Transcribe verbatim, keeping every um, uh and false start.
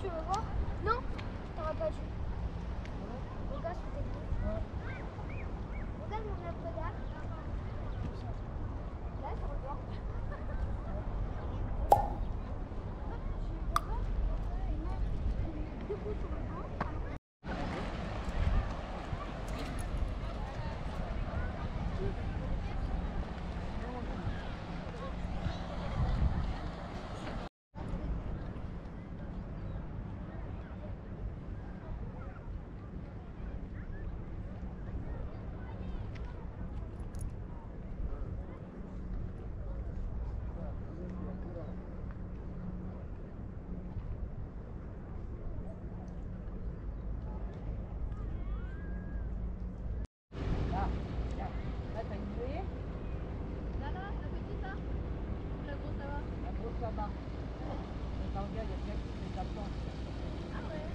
tu veux voir? Non, t'aurais pas dû. Regarde ce que t'as dit. Regarde mon œuvre d'art. Là, ça revoit. Là-bas. Dans le gars, il y a bien qui fait la plante. Ah ouais.